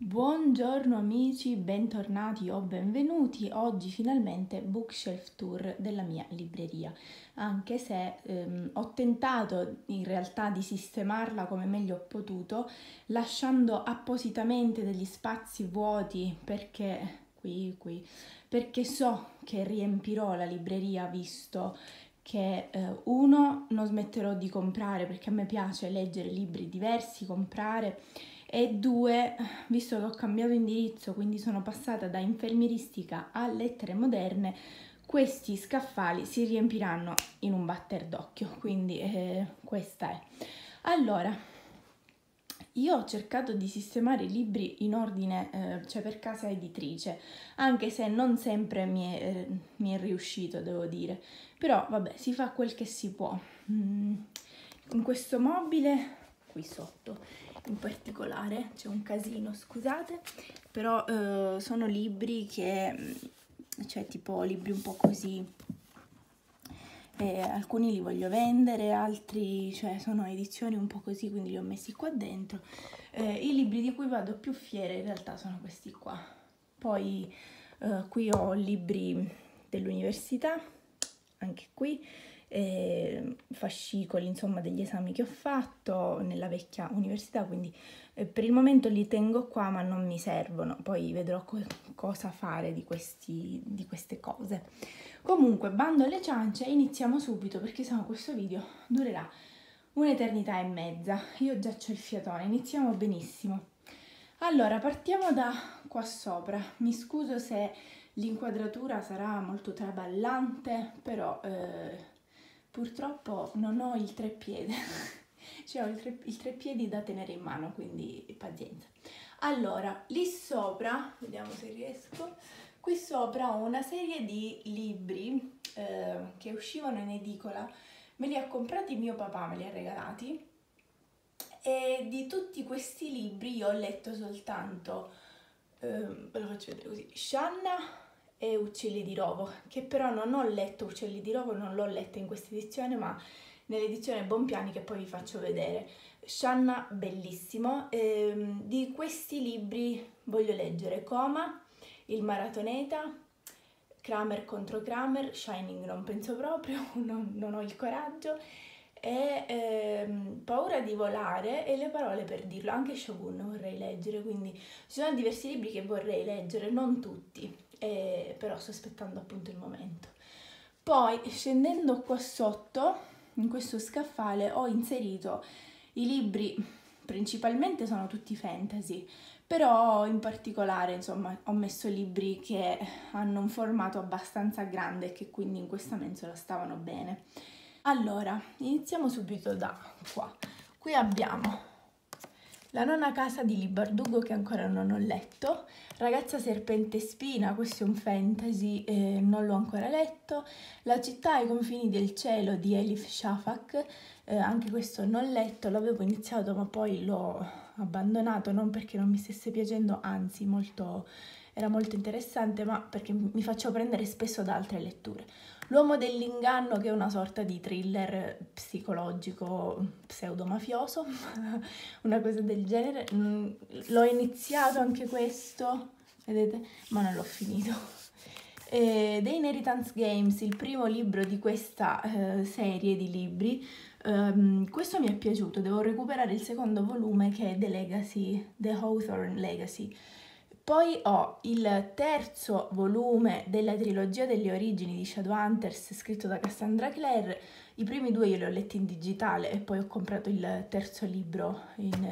Buongiorno amici, bentornati o benvenuti. Oggi finalmente bookshelf tour della mia libreria, anche se ho tentato in realtà di sistemarla come meglio ho potuto, lasciando appositamente degli spazi vuoti perché perché so che riempirò la libreria visto che uno, non smetterò di comprare perché a me piace leggere libri diversi, comprare, e due, visto che ho cambiato indirizzo, quindi sono passata da infermieristica a lettere moderne, questi scaffali si riempiranno in un batter d'occhio, quindi questa è. Allora, io ho cercato di sistemare i libri in ordine, cioè per casa editrice, anche se non sempre mi è riuscito, devo dire. Però vabbè, si fa quel che si può. In questo mobile, qui sotto in particolare, c'è un casino, scusate, però sono libri che, cioè tipo libri un po' così. Alcuni li voglio vendere, altri cioè, sono edizioni un po' così, quindi li ho messi qua dentro. I libri di cui vado più fiera in realtà sono questi qua. Poi qui ho libri dell'università, anche qui, fascicoli insomma degli esami che ho fatto nella vecchia università, quindi per il momento li tengo qua ma non mi servono, poi vedrò cosa fare di queste cose. Comunque, bando alle ciance, iniziamo subito perché sennò questo video durerà un'eternità e mezza. Io già c'ho il fiatone, iniziamo benissimo. Allora, partiamo da qua sopra. Mi scuso se l'inquadratura sarà molto traballante, però purtroppo non ho il treppiede. Cioè ho il treppiedi da tenere in mano, quindi pazienza. Allora, lì sopra, vediamo se riesco. Qui sopra ho una serie di libri che uscivano in edicola, me li ha comprati mio papà, me li ha regalati, e di tutti questi libri io ho letto soltanto, ve lo faccio vedere così, Shanna e Uccelli di Rovo, che però non ho letto. Uccelli di Rovo non l'ho letta in questa edizione, ma nell'edizione Bonpiani che poi vi faccio vedere. Shanna, bellissimo. Di questi libri voglio leggere Coma, Il Maratoneta, Kramer contro Kramer, Shining non penso proprio, non ho il coraggio, e Paura di volare e Le parole per dirlo. Anche Shogun vorrei leggere, quindi ci sono diversi libri che vorrei leggere, non tutti, però sto aspettando appunto il momento. Poi scendendo qua sotto, in questo scaffale, ho inserito i libri, principalmente sono tutti fantasy, però in particolare insomma ho messo libri che hanno un formato abbastanza grande e che quindi in questa mensola stavano bene. Allora, iniziamo subito da qua. Qui abbiamo La nona casa di Libardugo, che ancora non ho letto, Ragazza serpente spina, questo è un fantasy, non l'ho ancora letto, La città ai confini del cielo di Elif Shafak, anche questo non letto, l'avevo iniziato ma poi l'ho abbandonato, non perché non mi stesse piacendo, anzi era molto interessante, ma perché mi faccio prendere spesso da altre letture. L'uomo dell'inganno, che è una sorta di thriller psicologico pseudo-mafioso, una cosa del genere. L'ho iniziato anche questo, vedete, ma non l'ho finito. The Inheritance Games, il primo libro di questa serie di libri. Questo mi è piaciuto, devo recuperare il secondo volume, che è The Legacy, The Hawthorne Legacy. Poi ho il terzo volume della trilogia delle origini di Shadowhunters, scritto da Cassandra Clare. I primi due io li ho letti in digitale e poi ho comprato il terzo libro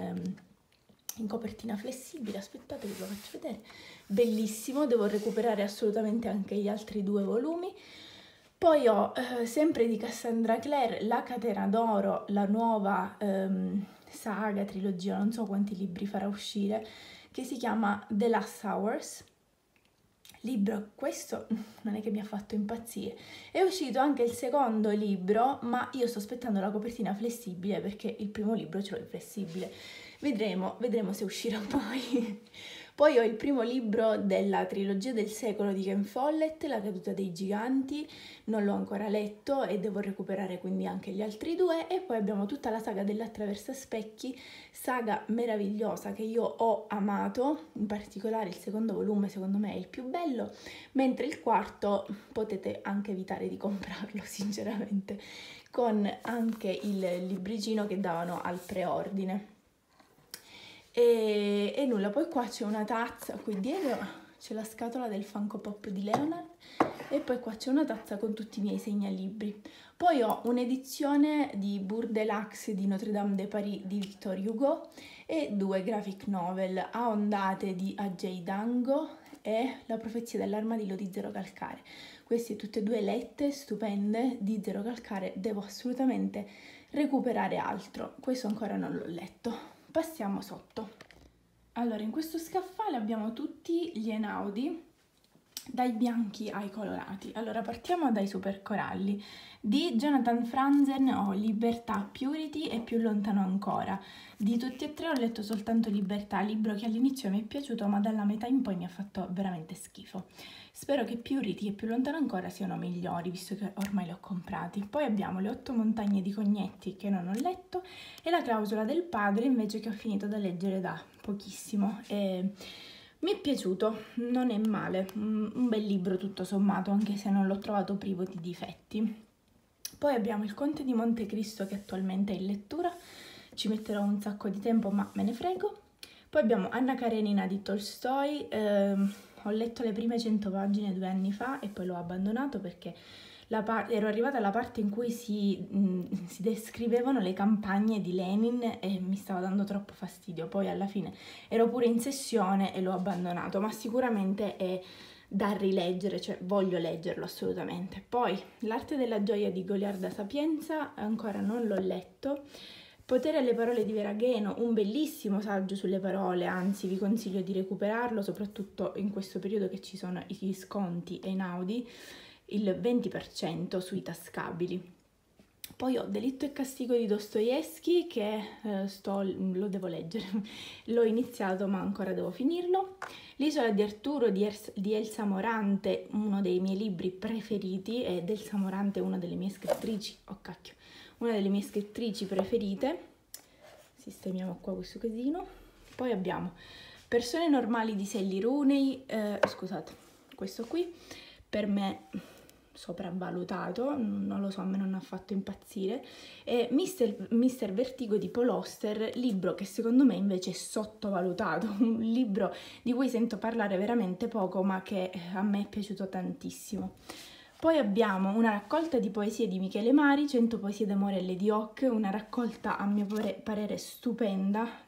in copertina flessibile. Aspettate che ve lo faccio vedere. Bellissimo, devo recuperare assolutamente anche gli altri due volumi. Poi ho, sempre di Cassandra Clare, La Catena d'Oro, la nuova saga, trilogia, non so quanti libri farà uscire, che si chiama The Last Hours. Libro, questo non è che mi ha fatto impazzire. È uscito anche il secondo libro, ma io sto aspettando la copertina flessibile perché il primo libro ce l'ho in flessibile. Vedremo se uscirà poi. Poi ho il primo libro della trilogia del secolo di Ken Follett, La caduta dei giganti, non l'ho ancora letto e devo recuperare quindi anche gli altri due. E poi abbiamo tutta la saga dell'Attraversaspecchi, saga meravigliosa che io ho amato, in particolare il secondo volume secondo me è il più bello, mentre il quarto potete anche evitare di comprarlo sinceramente, con anche il libricino che davano al preordine. E nulla, poi qua c'è una tazza, qui dietro c'è la scatola del Funko Pop di Leonard e poi qua c'è una tazza con tutti i miei segnalibri. Poi ho un'edizione di Bourdelux di Notre Dame de Paris di Victor Hugo e 2 graphic novel, A ondate di Ajay Dango e La profezia dell'armadillo di Zero Calcare. Queste tutte e due lette, stupende, di Zero Calcare, devo assolutamente recuperare altro, questo ancora non l'ho letto. Passiamo sotto. Allora, in questo scaffale abbiamo tutti gli Einaudi, dai bianchi ai colorati. Allora, partiamo dai super coralli. Di Jonathan Franzen ho Libertà, Purity e Più lontano ancora. Di tutti e tre ho letto soltanto Libertà, libro che all'inizio mi è piaciuto ma dalla metà in poi mi ha fatto veramente schifo. Spero che Purity e Più lontano ancora siano migliori, visto che ormai li ho comprati. Poi abbiamo Le 8 montagne di Cognetti, che non ho letto, e La clausola del padre, invece, che ho finito da leggere da pochissimo. Mi è piaciuto, non è male, un bel libro tutto sommato, anche se non l'ho trovato privo di difetti. Poi abbiamo Il Conte di Montecristo, che attualmente è in lettura, ci metterò un sacco di tempo ma me ne frego. Poi abbiamo Anna Karenina di Tolstoi, ho letto le prime 100 pagine 2 anni fa e poi l'ho abbandonato perché ero arrivata alla parte in cui si descrivevano le campagne di Lenin e mi stava dando troppo fastidio. Poi alla fine ero pure in sessione e l'ho abbandonato, ma sicuramente è da rileggere, cioè voglio leggerlo assolutamente. Poi L'arte della gioia di Goliarda Sapienza, ancora non l'ho letto. Potere alle parole di Veragheno, un bellissimo saggio sulle parole, anzi vi consiglio di recuperarlo, soprattutto in questo periodo che ci sono gli sconti Einaudi, il 20% sui tascabili. Poi ho Delitto e castigo di Dostoevsky che lo devo leggere, l'ho iniziato ma ancora devo finirlo. L'isola di Arturo di Elsa Morante, uno dei miei libri preferiti, ed Elsa Morante è una delle mie scrittrici, una delle mie scrittrici preferite. Sistemiamo qua questo casino. Poi abbiamo Persone normali di Sally Rooney, scusate, questo qui per me sopravvalutato, non lo so, a me non ha fatto impazzire, e Mister Vertigo di Paul Auster, libro che secondo me invece è sottovalutato, un libro di cui sento parlare veramente poco ma che a me è piaciuto tantissimo. Poi abbiamo una raccolta di poesie di Michele Mari, 100 poesie d'amore e Lady Hawk, una raccolta a mio parere stupenda,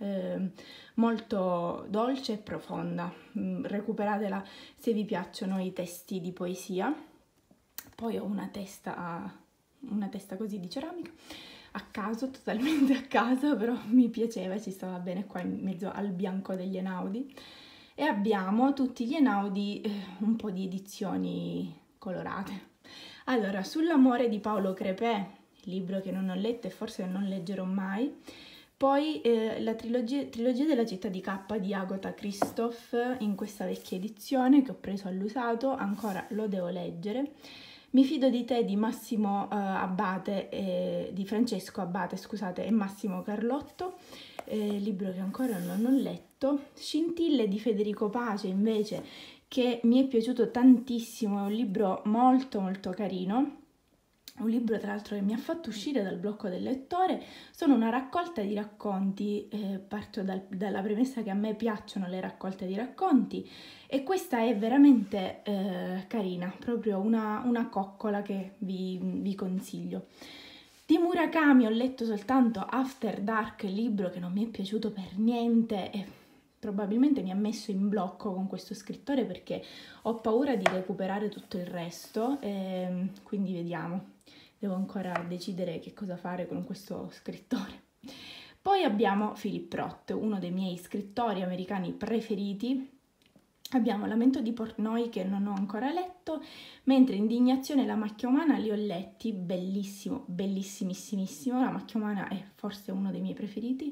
molto dolce e profonda. Recuperatela se vi piacciono i testi di poesia. Poi ho una testa così di ceramica, a caso, totalmente a caso, però mi piaceva, ci stava bene qua in mezzo al bianco degli Einaudi. E abbiamo tutti gli Einaudi, un po' di edizioni colorate. Allora, Sull'amore di Paolo Crepè, libro che non ho letto e forse non leggerò mai. Poi la trilogia della città di K di Agota Christoph, in questa vecchia edizione che ho preso all'usato, ancora lo devo leggere. Mi fido di te di Massimo Abbate, di Francesco Abbate, scusate, e Massimo Carlotto, libro che ancora non ho letto. Scintille di Federico Pace, invece, che mi è piaciuto tantissimo, è un libro molto molto carino, un libro tra l'altro che mi ha fatto uscire dal blocco del lettore. Sono una raccolta di racconti, parto dalla premessa che a me piacciono le raccolte di racconti e questa è veramente carina, proprio una coccola che vi consiglio. Di Murakami ho letto soltanto After Dark, libro che non mi è piaciuto per niente e probabilmente mi ha messo in blocco con questo scrittore perché ho paura di recuperare tutto il resto, quindi vediamo. Devo ancora decidere che cosa fare con questo scrittore. Poi abbiamo Philip Roth, uno dei miei scrittori americani preferiti. Abbiamo Lamento di Portnoy che non ho ancora letto, mentre Indignazione e La macchia umana li ho letti, bellissimo, bellissimissimissimo. La macchia umana è forse uno dei miei preferiti.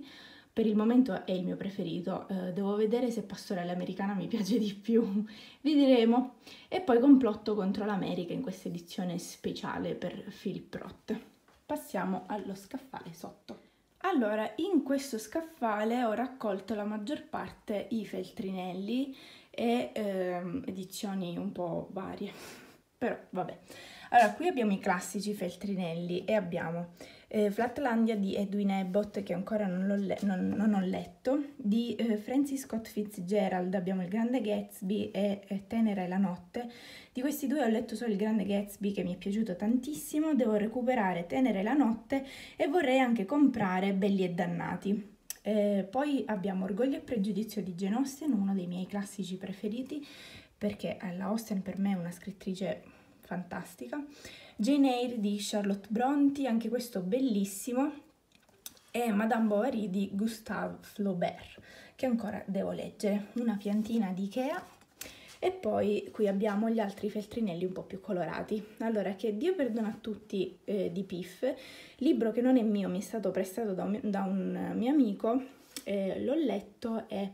per il momento è il mio preferito, devo vedere se Pastorella Americana mi piace di più, vedremo. E poi Complotto contro l'America in questa edizione speciale per Philip Roth. Passiamo allo scaffale sotto. Allora, in questo scaffale ho raccolto la maggior parte i feltrinelli e edizioni un po' varie, però vabbè. Allora, qui abbiamo i classici feltrinelli e abbiamo Flatlandia di Edwin Abbott, che ancora non ho letto, di Francis Scott Fitzgerald abbiamo Il Grande Gatsby e Tenera è la notte. Di questi due ho letto solo Il Grande Gatsby, che mi è piaciuto tantissimo, devo recuperare Tenera è la notte e vorrei anche comprare Belli e Dannati. Poi abbiamo Orgoglio e Pregiudizio di Jane Austen, uno dei miei classici preferiti, perché la Austen per me è una scrittrice fantastica. Jane Eyre di Charlotte Brontë, anche questo bellissimo, e Madame Bovary di Gustave Flaubert, che ancora devo leggere, una piantina di Ikea. E poi qui abbiamo gli altri feltrinelli un po' più colorati. Allora, Che Dio perdona a tutti di Piff, libro che non è mio, mi è stato prestato da un mio amico, l'ho letto e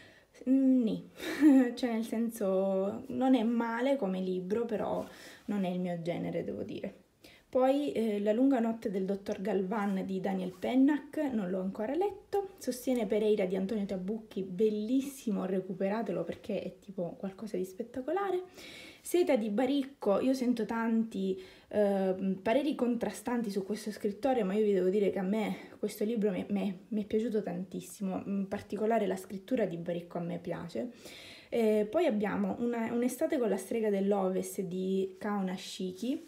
cioè nel senso non è male come libro, però non è il mio genere, devo dire. Poi La lunga notte del dottor Galvan di Daniel Pennac, non l'ho ancora letto. Sostiene Pereira di Antonio Tabucchi, bellissimo, recuperatelo perché è tipo qualcosa di spettacolare. Seta di Baricco, io sento tanti pareri contrastanti su questo scrittore, ma io vi devo dire che a me questo libro mi è piaciuto tantissimo, in particolare la scrittura di Baricco a me piace. Poi abbiamo Un'estate con la strega dell'Ovest di Kaona Shiki,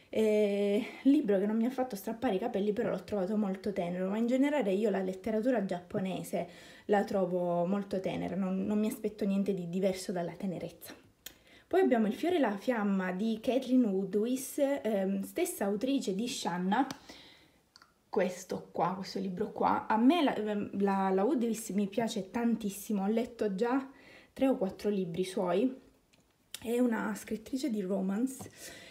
libro che non mi ha fatto strappare i capelli, però l'ho trovato molto tenero, ma in generale io la letteratura giapponese la trovo molto tenera, non mi aspetto niente di diverso dalla tenerezza. Poi abbiamo Il fiore e la fiamma di Caitlin Woodwis, stessa autrice di Shanna, questo libro qua. A me la Woodwis mi piace tantissimo, ho letto già 3 o 4 libri suoi, è una scrittrice di romance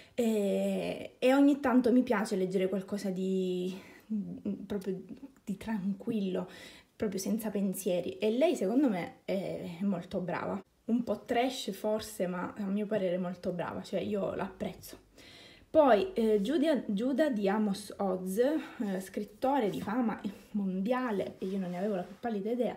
e ogni tanto mi piace leggere qualcosa proprio di tranquillo, proprio senza pensieri, e lei secondo me è molto brava. Un po' trash forse, ma a mio parere molto brava, cioè io l'apprezzo. Poi Giuda di Amos Oz, scrittore di fama mondiale, e io non ne avevo la più pallida idea,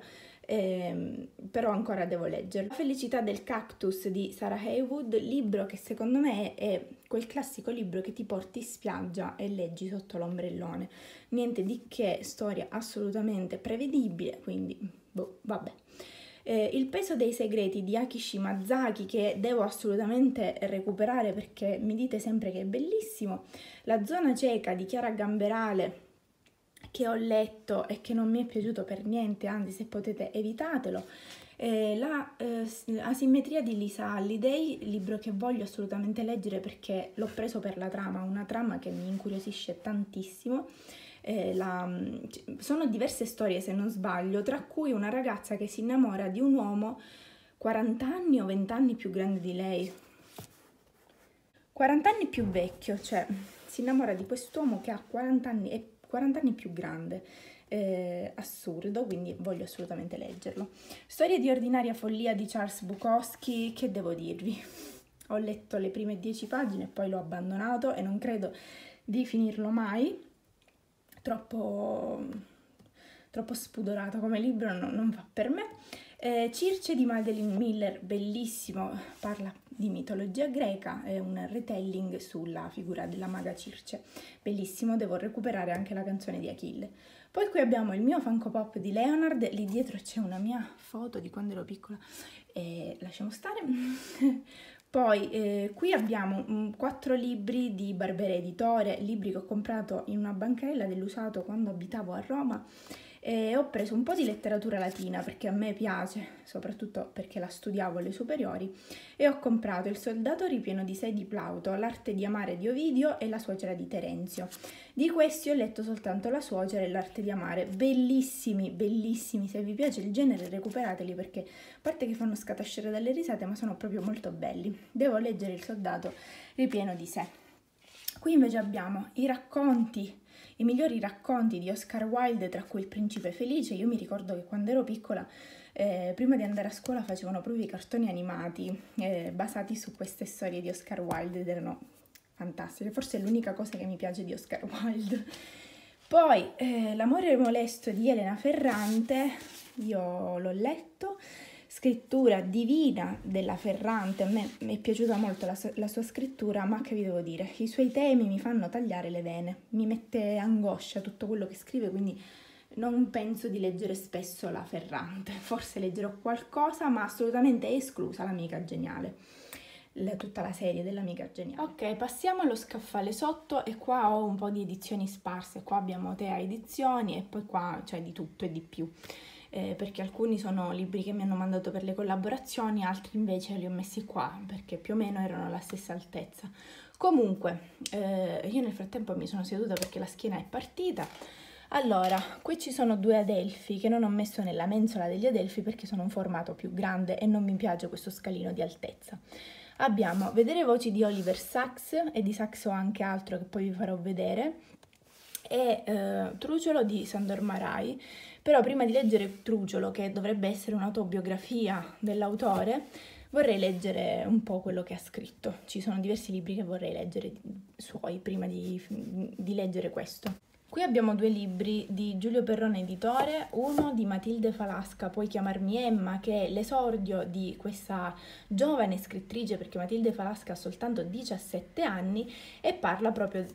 però ancora devo leggerlo. La felicità del cactus di Sarah Haywood, libro che secondo me è quel classico libro che ti porti in spiaggia e leggi sotto l'ombrellone. Niente di che, storia assolutamente prevedibile, quindi vabbè. Il peso dei segreti di Aki Shimazaki, che devo assolutamente recuperare perché mi dite sempre che è bellissimo. La zona cieca di Chiara Gamberale, che ho letto e che non mi è piaciuto per niente, anzi se potete evitatelo. La Asimmetria di Lisa Halliday, libro che voglio assolutamente leggere perché l'ho preso per la trama, una trama che mi incuriosisce tantissimo. Sono diverse storie se non sbaglio, tra cui una ragazza che si innamora di un uomo 40 anni o 20 anni più grande di lei, 40 anni più vecchio, cioè si innamora di quest'uomo che ha 40 anni e 40 anni più grande, assurdo, quindi voglio assolutamente leggerlo. Storie di ordinaria follia di Charles Bukowski, che devo dirvi? Ho letto le prime 10 pagine e poi l'ho abbandonato e non credo di finirlo mai. Troppo spudorata come libro, non fa per me. Circe di Madeleine Miller, bellissimo, parla di mitologia greca, è un retelling sulla figura della maga Circe, bellissimo, devo recuperare anche la canzone di Achille. Poi qui abbiamo il mio Funko Pop di Leonard, lì dietro c'è una mia foto di quando ero piccola, lasciamo stare. Poi qui abbiamo 4 libri di Barbera Editore, libri che ho comprato in una bancarella dell'usato quando abitavo a Roma, e ho preso un po' di letteratura latina perché a me piace, soprattutto perché la studiavo alle superiori, e ho comprato Il soldato ripieno di sé di Plauto, L'arte di amare di Ovidio e La suocera di Terenzio. Di questi ho letto soltanto La suocera e L'arte di amare, bellissimi, bellissimi, se vi piace il genere recuperateli perché a parte che fanno scatasciare dalle risate, ma sono proprio molto belli. Devo leggere Il soldato ripieno di sé. Qui invece abbiamo i racconti i migliori racconti di Oscar Wilde, tra cui Il Principe Felice. Io mi ricordo che quando ero piccola, prima di andare a scuola, facevano proprio i cartoni animati basati su queste storie di Oscar Wilde ed erano fantastiche. Forse è l'unica cosa che mi piace di Oscar Wilde. Poi L'amore molesto di Elena Ferrante, io l'ho letto. Scrittura divina della Ferrante, a me mi è piaciuta molto la sua scrittura, ma che vi devo dire, i suoi temi mi fanno tagliare le vene, mi mette angoscia tutto quello che scrive, quindi non penso di leggere spesso la Ferrante, forse leggerò qualcosa, ma assolutamente è esclusa l'Amica Geniale, tutta la serie dell'Amica Geniale. Ok, passiamo allo scaffale sotto e qua ho un po' di edizioni sparse, qua abbiamo Tea Edizioni e poi qua c'è di tutto e di più. Perché alcuni sono libri che mi hanno mandato per le collaborazioni, altri invece li ho messi qua perché più o meno erano alla stessa altezza. Comunque, io nel frattempo mi sono seduta perché la schiena è partita. Allora, qui ci sono 2 Adelphi che non ho messo nella mensola degli Adelphi perché sono un formato più grande e non mi piace questo scalino di altezza. Abbiamo Vedere voci di Oliver Sacks, e di Sacks ho anche altro che poi vi farò vedere, e Truciolo di Sandor Marai. Però prima di leggere Truciolo, che dovrebbe essere un'autobiografia dell'autore, vorrei leggere un po' quello che ha scritto. Ci sono diversi libri che vorrei leggere suoi prima di leggere questo. Qui abbiamo 2 libri di Giulio Perrone editore, uno di Matilde Falasca, Puoi chiamarmi Emma, che è l'esordio di questa giovane scrittrice, perché Matilde Falasca ha soltanto 17 anni e parla proprio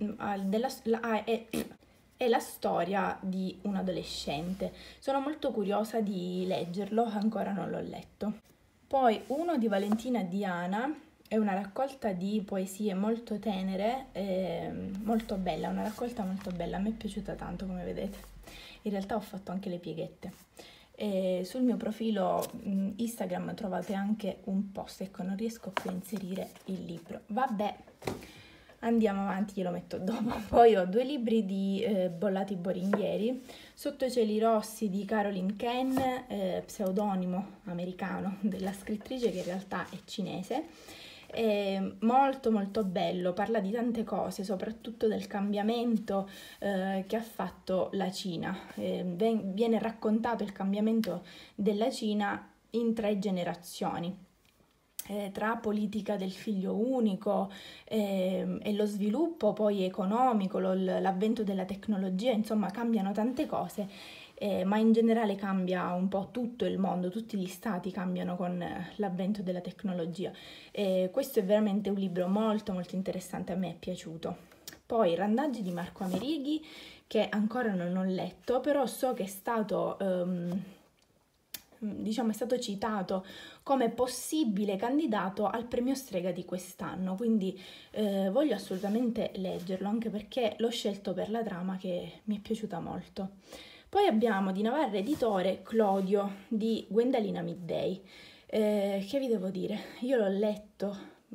è la storia di un adolescente. Sono molto curiosa di leggerlo, ancora non l'ho letto. Poi uno di Valentina Diana, è una raccolta di poesie molto tenere, molto bella, una raccolta molto bella, a me è piaciuta tanto come vedete. In realtà ho fatto anche le pieghette. Sul mio profilo Instagram trovate anche un post, ecco non riesco più a inserire il libro. Vabbè. Andiamo avanti, glielo metto dopo. Poi ho 2 libri di Bollati Boringhieri, Sotto i cieli rossi di Caroline Ken, pseudonimo americano della scrittrice che in realtà è cinese. Molto molto bello, parla di tante cose, soprattutto del cambiamento che ha fatto la Cina. Viene raccontato il cambiamento della Cina in 3 generazioni. Tra politica del figlio unico e lo sviluppo poi economico, l'avvento della tecnologia, insomma cambiano tante cose, ma in generale cambia un po' tutto il mondo, tutti gli stati cambiano con l'avvento della tecnologia. Questo è veramente un libro molto molto interessante, a me è piaciuto. Poi Randaggi di Marco Amerighi, che ancora non ho letto, però so che è stato... diciamo è stato citato come possibile candidato al premio Strega di quest'anno, quindi voglio assolutamente leggerlo, anche perché l'ho scelto per la trama che mi è piaciuta molto. Poi abbiamo di Navarra Editore Clodio di Gwendalina Middei, che vi devo dire, io l'ho letto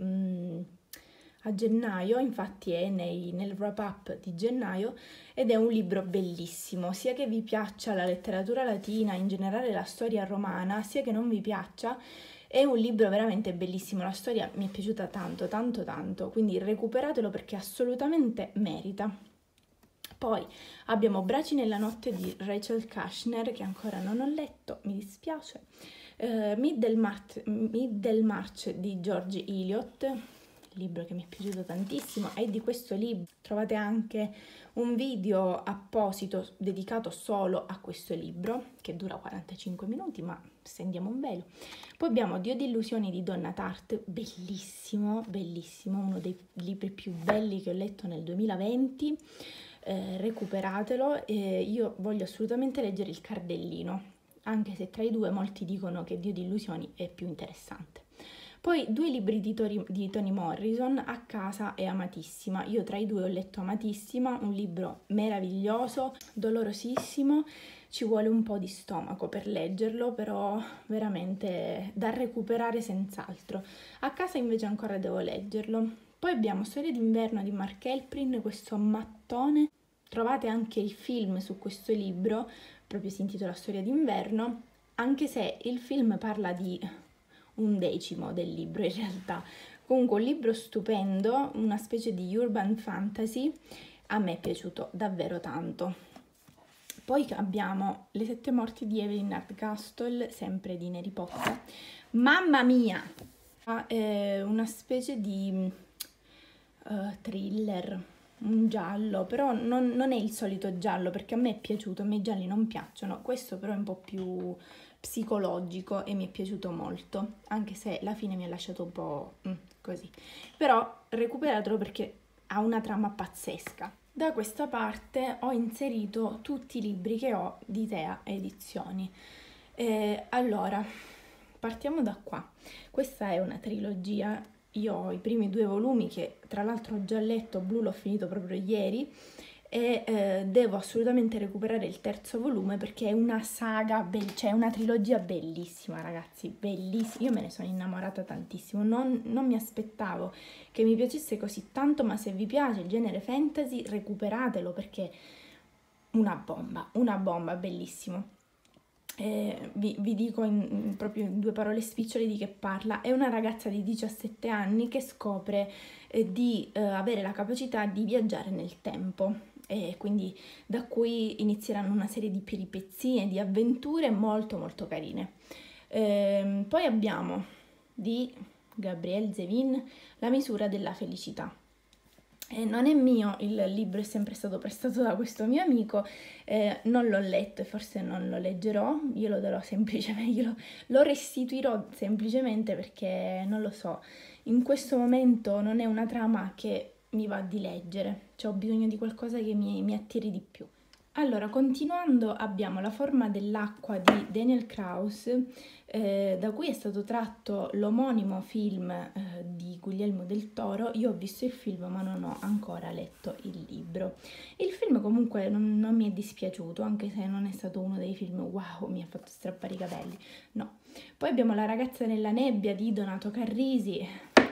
a gennaio, infatti è nel wrap up di gennaio, ed è un libro bellissimo, sia che vi piaccia la letteratura latina, in generale la storia romana, sia che non vi piaccia, è un libro veramente bellissimo, la storia mi è piaciuta tanto, tanto, tanto, quindi recuperatelo perché assolutamente merita. Poi abbiamo Braci nella notte di Rachel Kushner, che ancora non ho letto, mi dispiace, Middlemarch di George Eliot, libro che mi è piaciuto tantissimo, e di questo libro trovate anche un video apposito dedicato solo a questo libro che dura 45 minuti, ma stendiamo un velo. Poi abbiamo Dio di illusioni di Donna Tartt, bellissimo, bellissimo, uno dei libri più belli che ho letto nel 2020, recuperatelo. Io voglio assolutamente leggere Il Cardellino, anche se tra i 2 molti dicono che Dio di illusioni è più interessante. Poi 2 libri di Toni Morrison, A casa e Amatissima. Io tra i 2 ho letto Amatissima, un libro meraviglioso, dolorosissimo, ci vuole un po' di stomaco per leggerlo, però veramente da recuperare senz'altro. A casa invece ancora devo leggerlo. Poi abbiamo Storia d'inverno di Mark Elprin, questo mattone. Trovate anche il film su questo libro, proprio si intitola Storia d'inverno, anche se il film parla di 1/10 del libro in realtà. Comunque un libro stupendo, una specie di urban fantasy, a me è piaciuto davvero tanto. Poi abbiamo Le sette morti di Evelyn Hardcastle, sempre di Neri Potta. Mamma mia! È una specie di thriller, un giallo, però non è il solito giallo, perché a me è piaciuto, a me i gialli non piacciono. Questo però è un po' più psicologico e mi è piaciuto molto, anche se la fine mi ha lasciato un po' così. Però recuperatelo perché ha una trama pazzesca. Da questa parte ho inserito tutti i libri che ho di Tea Edizioni. Allora, partiamo da qua. Questa è una trilogia. Io ho i primi 2 volumi che tra l'altro ho già letto, Blu l'ho finito proprio ieri e devo assolutamente recuperare il terzo volume perché è una saga, cioè una trilogia bellissima, ragazzi, bellissima. Io me ne sono innamorata tantissimo, non mi aspettavo che mi piacesse così tanto, ma se vi piace il genere fantasy recuperatelo perché una bomba, bellissimo. Vi dico proprio in 2 parole spicciole di che parla. È una ragazza di 17 anni che scopre di avere la capacità di viaggiare nel tempo e quindi da cui inizieranno una serie di peripezie, di avventure molto molto carine. Poi abbiamo di Gabrielle Zevin La misura della felicità. Non è mio, il libro è sempre stato prestato da questo mio amico, non l'ho letto e forse non lo leggerò, glielo darò semplicemente, lo restituirò semplicemente perché non lo so, in questo momento non è una trama che mi va di leggere, cioè ho bisogno di qualcosa che mi attiri di più. Allora, continuando abbiamo La forma dell'acqua di Daniel Kraus, da cui è stato tratto l'omonimo film di Guglielmo del Toro. Io ho visto il film ma non ho ancora letto il libro. Il film comunque non mi è dispiaciuto, anche se non è stato uno dei film wow, mi ha fatto strappare i capelli, no. Poi abbiamo La ragazza nella nebbia di Donato Carrisi.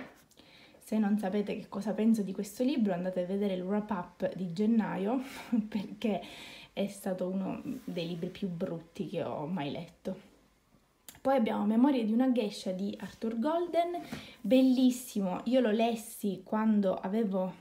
Se non sapete che cosa penso di questo libro andate a vedere il wrap-up di gennaio perché è stato uno dei libri più brutti che ho mai letto. Poi abbiamo Memorie di una geisha di Arthur Golden, bellissimo, io lo lessi quando avevo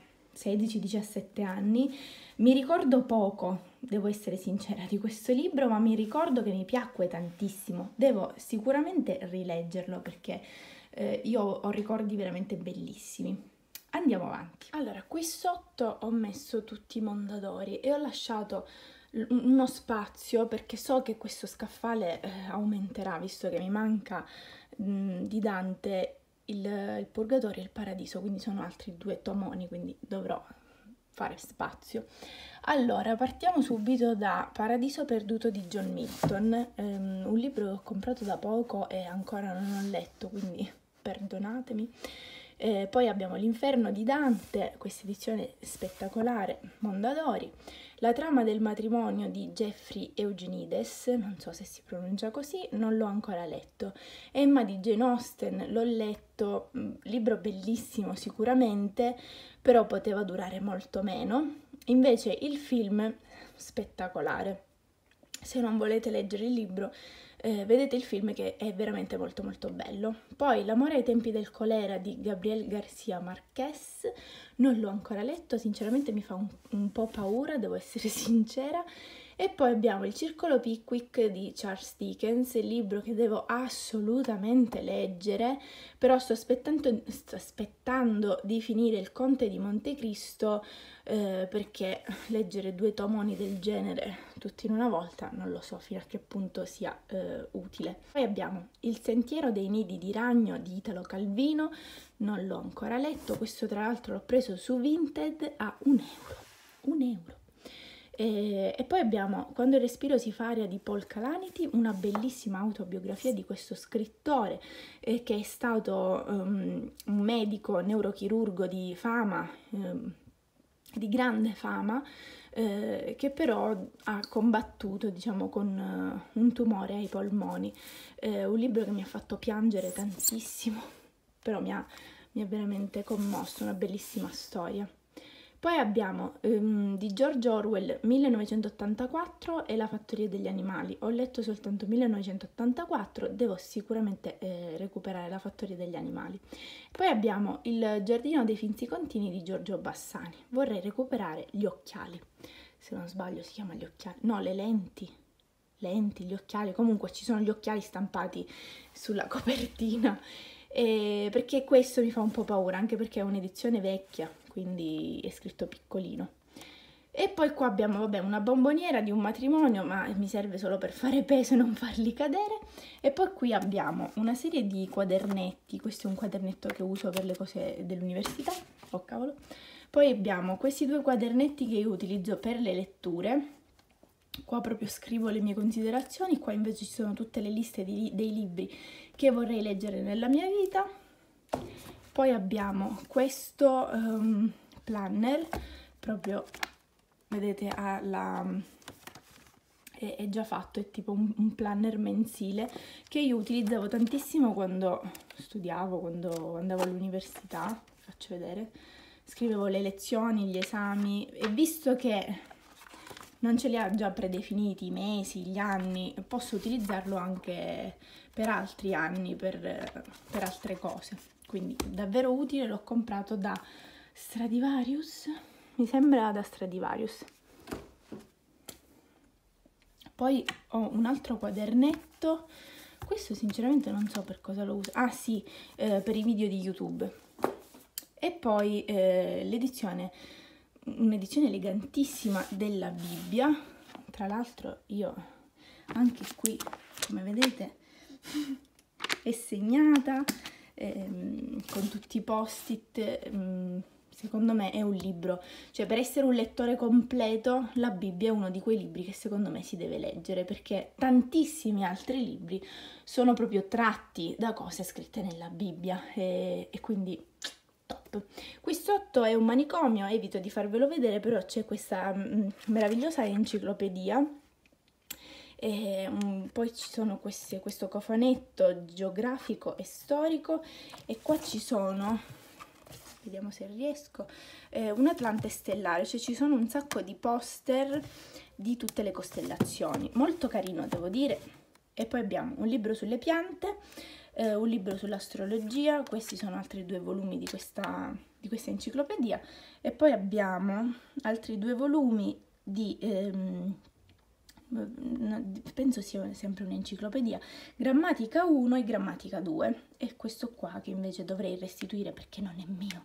16-17 anni, mi ricordo poco, devo essere sincera, di questo libro, ma mi ricordo che mi piacque tantissimo, devo sicuramente rileggerlo perché io ho ricordi veramente bellissimi. Andiamo avanti. Allora, qui sotto ho messo tutti i Mondadori e ho lasciato uno spazio perché so che questo scaffale aumenterà visto che mi manca di Dante il Purgatorio e il Paradiso, quindi sono altri 2 tomoni, quindi dovrò fare spazio. Allora, partiamo subito da Paradiso perduto di John Milton, un libro che ho comprato da poco e ancora non ho letto, quindi perdonatemi. Poi abbiamo L'Inferno di Dante, questa edizione spettacolare, Mondadori. La trama del matrimonio di Jeffrey Eugenides, non so se si pronuncia così, non l'ho ancora letto. Emma di Jane Austen, l'ho letto, libro bellissimo sicuramente, però poteva durare molto meno. Invece il film, spettacolare. Se non volete leggere il libro, vedete il film che è veramente molto molto bello. Poi L'amore ai tempi del colera di Gabriel García Márquez, non l'ho ancora letto, sinceramente mi fa un po' paura, devo essere sincera. E poi abbiamo Il circolo Pickwick di Charles Dickens, il libro che devo assolutamente leggere, però sto aspettando di finire Il Conte di Montecristo perché leggere 2 tomoni del genere tutti in una volta non lo so fino a che punto sia utile. Poi abbiamo Il sentiero dei nidi di ragno di Italo Calvino, non l'ho ancora letto, questo tra l'altro l'ho preso su Vinted a €1. E poi abbiamo Quando il respiro si fa aria di Paul Calamity, una bellissima autobiografia di questo scrittore che è stato un medico neurochirurgo di fama, di grande fama, che però ha combattuto, diciamo, con un tumore ai polmoni. Un libro che mi ha fatto piangere tantissimo, però mi ha veramente commosso, una bellissima storia. Poi abbiamo di George Orwell 1984 e La fattoria degli animali. Ho letto soltanto 1984, devo sicuramente recuperare La fattoria degli animali. Poi abbiamo Il giardino dei finzi contini di Giorgio Bassani. Vorrei recuperare Gli occhiali, se non sbaglio si chiama Gli occhiali, no, le lenti, gli occhiali, comunque ci sono gli occhiali stampati sulla copertina, perché questo mi fa un po' paura, anche perché è un'edizione vecchia, quindi è scritto piccolino. E poi qua abbiamo, vabbè, una bomboniera di un matrimonio, ma mi serve solo per fare peso e non farli cadere. E poi qui abbiamo una serie di quadernetti, questo è un quadernetto che uso per le cose dell'università, oh cavolo. Poi abbiamo questi 2 quadernetti che io utilizzo per le letture. Qua proprio scrivo le mie considerazioni, qua invece ci sono tutte le liste dei libri che vorrei leggere nella mia vita. Poi abbiamo questo planner, proprio, vedete, è già fatto, è tipo un planner mensile che io utilizzavo tantissimo quando studiavo, quando andavo all'università, faccio vedere, scrivevo le lezioni, gli esami, e visto che non ce li ha già predefiniti i mesi, gli anni, posso utilizzarlo anche per altri anni, per altre cose. Quindi davvero utile, l'ho comprato da Stradivarius, mi sembra da Stradivarius. Poi ho un altro quadernetto, questo sinceramente non so per cosa lo uso, ah sì, per i video di YouTube. E poi un'edizione elegantissima della Bibbia, tra l'altro io anche qui, come vedete, è segnata, con tutti i post-it. Secondo me è un libro, cioè per essere un lettore completo la Bibbia è uno di quei libri che secondo me si deve leggere, perché tantissimi altri libri sono proprio tratti da cose scritte nella Bibbia e quindi top. Qui sotto è un manicomio, evito di farvelo vedere, però c'è questa meravigliosa enciclopedia. E poi ci sono questo cofanetto geografico e storico, e qua ci sono, vediamo se riesco, un Atlante stellare, cioè ci sono un sacco di poster di tutte le costellazioni, molto carino devo dire. E poi abbiamo un libro sulle piante, un libro sull'astrologia, questi sono altri 2 volumi di questa enciclopedia, e poi abbiamo altri 2 volumi di penso sia sempre un'enciclopedia, grammatica 1 e grammatica 2, e questo qua che invece dovrei restituire perché non è mio.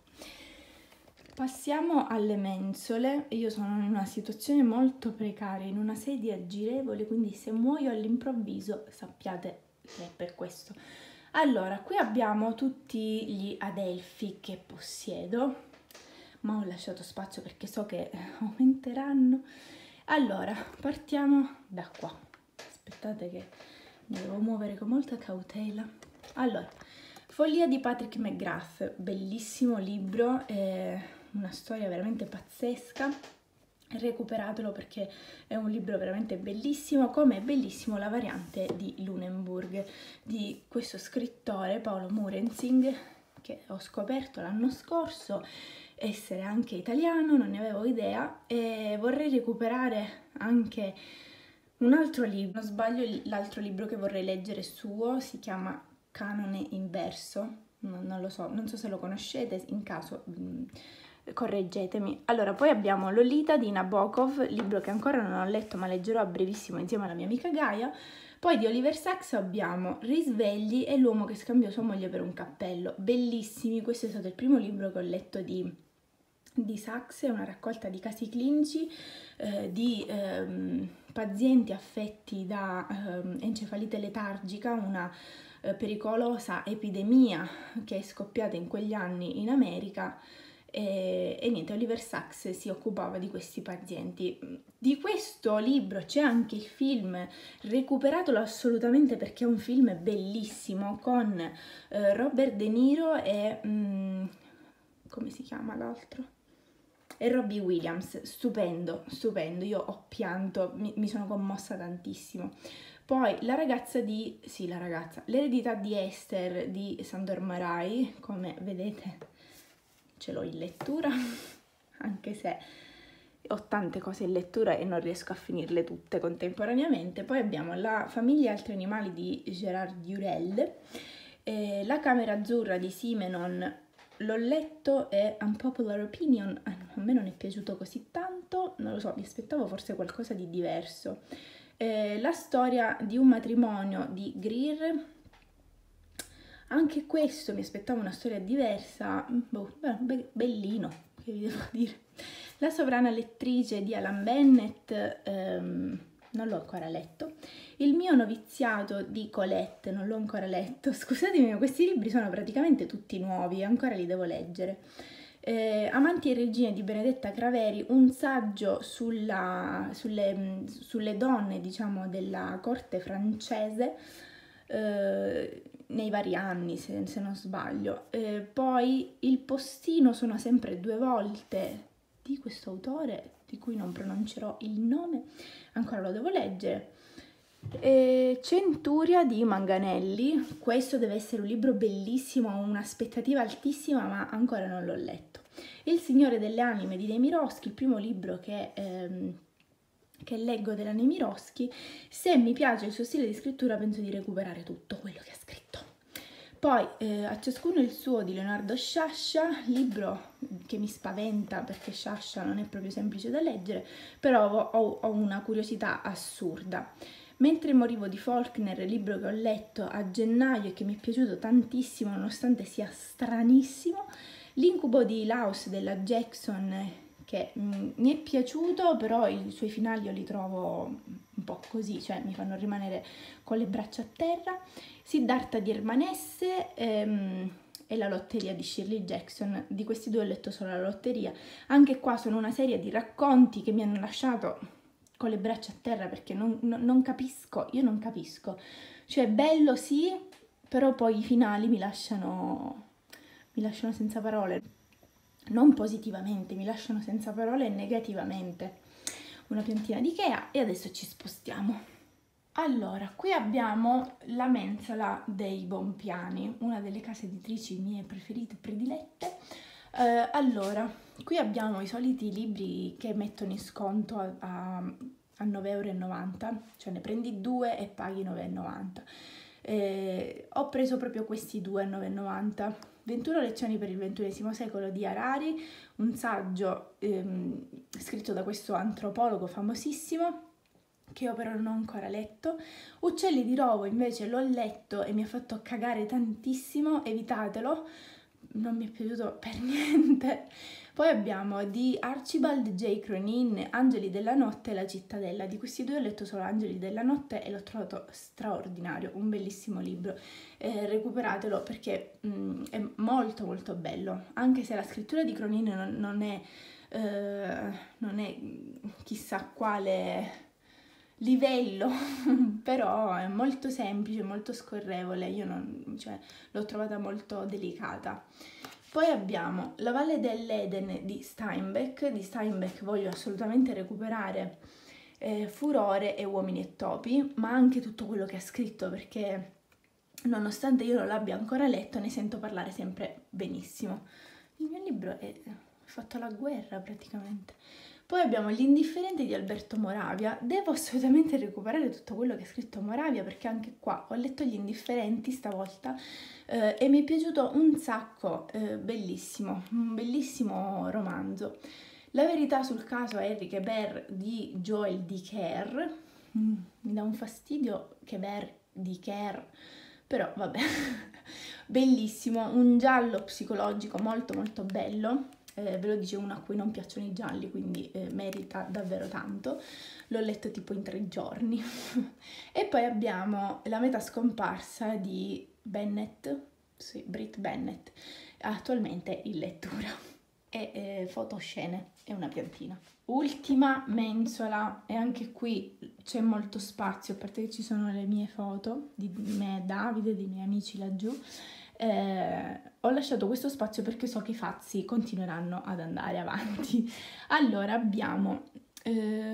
Passiamo alle mensole. Io sono in una situazione molto precaria, in una sedia girevole, quindi se muoio all'improvviso sappiate che è per questo. Allora, qui abbiamo tutti gli Adelphi che possiedo, ma ho lasciato spazio perché so che aumenteranno. Allora, partiamo da qua. Aspettate che mi devo muovere con molta cautela. Allora, Follia di Patrick McGrath, bellissimo libro, una storia veramente pazzesca. Recuperatelo perché è un libro veramente bellissimo, come è bellissimo La variante di Lunenburg, di questo scrittore Paolo Murenzing, che ho scoperto l'anno scorso essere anche italiano, non ne avevo idea, e vorrei recuperare anche un altro libro, non sbaglio l'altro libro che vorrei leggere suo, si chiama Canone inverso, non lo so, non so se lo conoscete, in caso correggetemi. Allora, poi abbiamo Lolita di Nabokov, libro che ancora non ho letto ma leggerò a brevissimo insieme alla mia amica Gaia. Poi di Oliver Sacks abbiamo Risvegli e L'uomo che scambiò sua moglie per un cappello, bellissimi. Questo è stato il primo libro che ho letto di Sacks, è una raccolta di casi clinici di pazienti affetti da encefalite letargica, una pericolosa epidemia che è scoppiata in quegli anni in America. E niente, Oliver Sacks si occupava di questi pazienti. Di questo libro c'è anche il film, recuperatelo assolutamente perché è un film bellissimo con Robert De Niro e come si chiama l'altro? E Robbie Williams, stupendo, stupendo, io ho pianto, mi sono commossa tantissimo. Poi L'eredità di Esther di Sandor Marai, come vedete ce l'ho in lettura, anche se ho tante cose in lettura e non riesco a finirle tutte contemporaneamente. Poi abbiamo La famiglia e altri animali di Gérard Durel, La camera azzurra di Simenon. L'ho letto, è Unpopular Opinion, a me non è piaciuto così tanto, non lo so, mi aspettavo forse qualcosa di diverso. La storia di un matrimonio di Greer, anche questo mi aspettavo una storia diversa, bellino, che vi devo dire. La sovrana lettrice di Alan Bennett, non l'ho ancora letto. Il mio noviziato di Colette, non l'ho ancora letto. Scusatemi, ma questi libri sono praticamente tutti nuovi, ancora li devo leggere. Amanti e regine di Benedetta Craveri, un saggio sulle donne, diciamo, della corte francese nei vari anni, se non sbaglio. Poi Il postino sono sempre due volte di questo autore, di cui non pronuncerò il nome, ancora lo devo leggere. Centuria di Manganelli, questo deve essere un libro bellissimo, ho un'aspettativa altissima, ma ancora non l'ho letto. Il Signore delle Anime di Nemirovsky, il primo libro che leggo della Nemirovsky. Se mi piace il suo stile di scrittura penso di recuperare tutto quello che ha scritto. Poi A ciascuno il suo di Leonardo Sciascia, libro che mi spaventa perché Sciascia non è proprio semplice da leggere, però ho una curiosità assurda. Mentre morivo di Faulkner, libro che ho letto a gennaio e che mi è piaciuto tantissimo nonostante sia stranissimo. L'incubo di Laus della Jackson, che mi è piaciuto, però i suoi finali io li trovo un po' così, cioè mi fanno rimanere con le braccia a terra. Siddhartha di Hermanesse e La lotteria di Shirley Jackson. Di questi due ho letto solo La lotteria. Anche qua sono una serie di racconti che mi hanno lasciato con le braccia a terra perché non capisco, io non capisco. Cioè bello sì, però poi i finali mi lasciano senza parole. Non positivamente, mi lasciano senza parole negativamente. Una piantina di Ikea e adesso ci spostiamo. Allora, qui abbiamo La mensola dei Bompiani, una delle case editrici mie preferite, predilette. Allora, qui abbiamo i soliti libri che mettono in sconto a 9,90 €, cioè ne prendi due e paghi 9,90 €. Ho preso proprio questi due a 9,90 €. 21 lezioni per il XXI secolo di Harari, un saggio scritto da questo antropologo famosissimo, che io però non ho ancora letto. Uccelli di rovo invece l'ho letto e mi ha fatto cagare tantissimo, evitatelo, non mi è piaciuto per niente. Poi abbiamo di Archibald J. Cronin, Angeli della notte e La cittadella. Di questi due ho letto solo Angeli della notte e l'ho trovato straordinario, un bellissimo libro. Recuperatelo perché è molto molto bello, anche se la scrittura di Cronin non è chissà quale livello, però è molto semplice, molto scorrevole, l'ho trovata molto delicata. Poi abbiamo La valle dell'Eden di Steinbeck voglio assolutamente recuperare Furore e Uomini e topi, ma anche tutto quello che ha scritto, perché nonostante io non l'abbia ancora letto ne sento parlare sempre benissimo. Il mio libro è fatto la guerra praticamente. Poi abbiamo Gli indifferenti di Alberto Moravia. Devo assolutamente recuperare tutto quello che ha scritto Moravia, perché anche qua ho letto Gli indifferenti stavolta e mi è piaciuto un sacco, bellissimo, un bellissimo romanzo. La verità sul caso Henri Quebert di Joël Dicker. Mi dà un fastidio Quebert Dicker, però vabbè. Bellissimo, un giallo psicologico molto molto bello. Ve lo dice uno a cui non piacciono i gialli, quindi merita davvero tanto. L'ho letto tipo in 3 giorni. E poi abbiamo La metà scomparsa di Bennett, sì, Brit Bennett, attualmente in lettura. E fotoscene, è una piantina. Ultima mensola, e anche qui c'è molto spazio, a parte che ci sono le mie foto di me e Davide, dei miei amici laggiù. Ho lasciato questo spazio perché so che i fazzi continueranno ad andare avanti. Allora abbiamo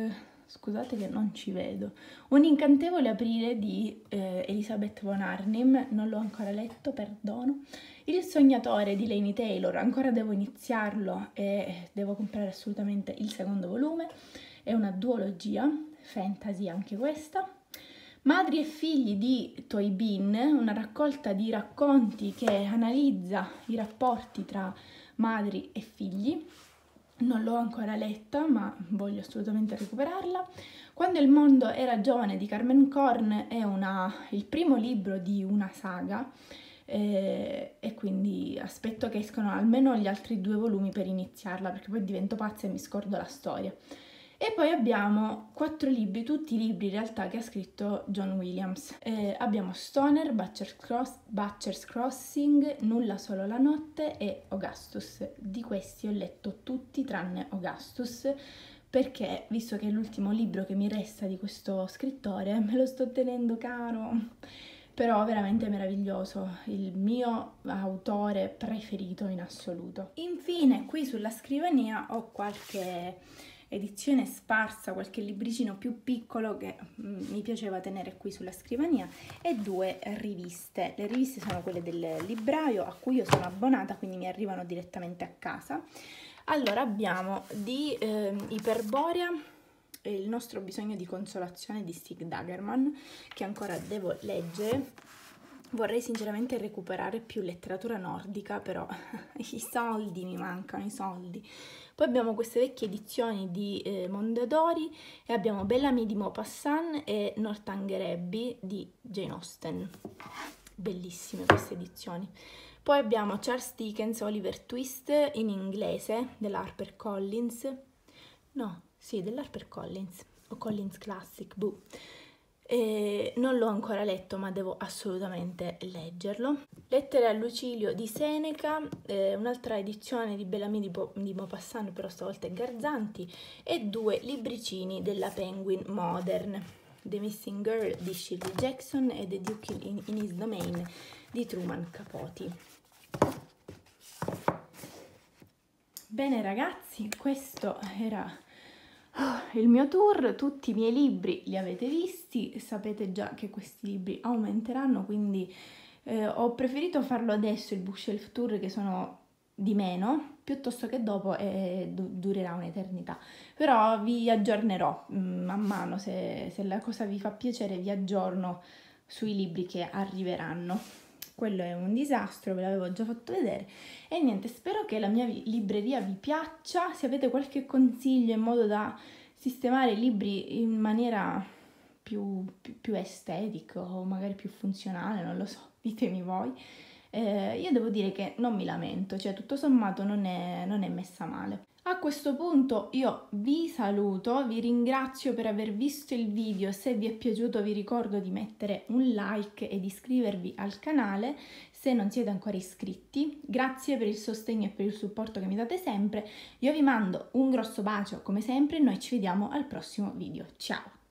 scusate che non ci vedo, Un incantevole aprile di Elizabeth von Arnim, non l'ho ancora letto, perdono. Il sognatore di Laini Taylor, ancora devo iniziarlo e devo comprare assolutamente il secondo volume, è una duologia, fantasy anche questa. Madri e figli di Toy Bean, una raccolta di racconti che analizza i rapporti tra madri e figli. Non l'ho ancora letta, ma voglio assolutamente recuperarla. Quando il mondo era giovane di Carmen Korn è il primo libro di una saga e quindi aspetto che escano almeno gli altri 2 volumi per iniziarla, perché poi divento pazza e mi scordo la storia. E poi abbiamo 4 libri, tutti i libri in realtà che ha scritto John Williams. Abbiamo Stoner, Butcher's Crossing, Nulla solo la notte e Augustus. Di questi ho letto tutti tranne Augustus, perché visto che è l'ultimo libro che mi resta di questo scrittore, me lo sto tenendo caro. Però veramente meraviglioso, il mio autore preferito in assoluto. Infine qui sulla scrivania ho qualche edizione sparsa, qualche libricino più piccolo che mi piaceva tenere qui sulla scrivania e 2 riviste. Le riviste sono quelle del libraio a cui io sono abbonata, quindi mi arrivano direttamente a casa. Allora abbiamo di Iperborea, il nostro bisogno di consolazione di Stig Dagerman, che ancora devo leggere. Vorrei sinceramente recuperare più letteratura nordica, però i soldi mi mancano, i soldi. Poi abbiamo queste vecchie edizioni di Mondadori e abbiamo Bellamy di Maupassant e Northanger Abbey di Jane Austen. Bellissime queste edizioni. Poi abbiamo Charles Dickens, Oliver Twist in inglese della HarperCollins. No, sì, dell'HarperCollins o Collins Classic, boh. Non l'ho ancora letto, ma devo assolutamente leggerlo. Lettere a Lucilio di Seneca, un'altra edizione di Bellamy di Maupassant, però stavolta è Garzanti, e 2 libricini della Penguin Modern, The Missing Girl di Shirley Jackson e The Duke in His Domain di Truman Capote. Bene ragazzi, questo era il mio tour, tutti i miei libri li avete visti, sapete già che questi libri aumenteranno, quindi ho preferito farlo adesso il bookshelf tour, che sono di meno, piuttosto che dopo e durerà un'eternità. Però vi aggiornerò man mano, se la cosa vi fa piacere vi aggiorno sui libri che arriveranno. Quello è un disastro, ve l'avevo già fatto vedere. E niente, spero che la mia libreria vi piaccia. Se avete qualche consiglio in modo da sistemare i libri in maniera più estetica o magari più funzionale, non lo so, ditemi voi. Io devo dire che non mi lamento, cioè tutto sommato non è messa male. A questo punto io vi saluto, vi ringrazio per aver visto il video. Se vi è piaciuto vi ricordo di mettere un like e di iscrivervi al canale se non siete ancora iscritti. Grazie per il sostegno e per il supporto che mi date sempre. Io vi mando un grosso bacio come sempre e noi ci vediamo al prossimo video. Ciao!